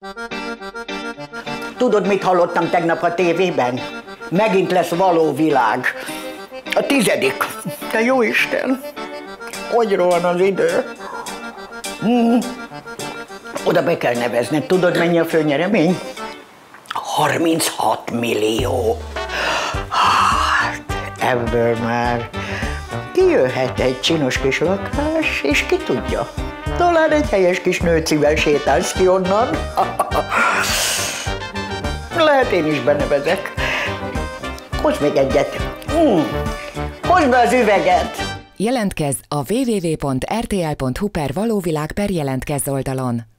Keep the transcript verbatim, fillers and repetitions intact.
Tudod, mit hallottam tegnap a tévében? Megint lesz való világ. A tizedik. Te jó Isten! Hogy rohan az idő? Hmm. Oda be kell nevezned. Tudod, mennyi a főnyeremény? harminchat millió. Hát, ebből már kijöhet egy csinos kis lakás, és ki tudja. Talán egy helyes kis nőcivel sétálsz ki onnan. Lehet, én is benevezek. Hozd még egyet. Mm. Hozd be az üveget. Jelentkezz a double-u double-u double-u pont er té el pont hu per valóvilág per jelentkezz oldalon.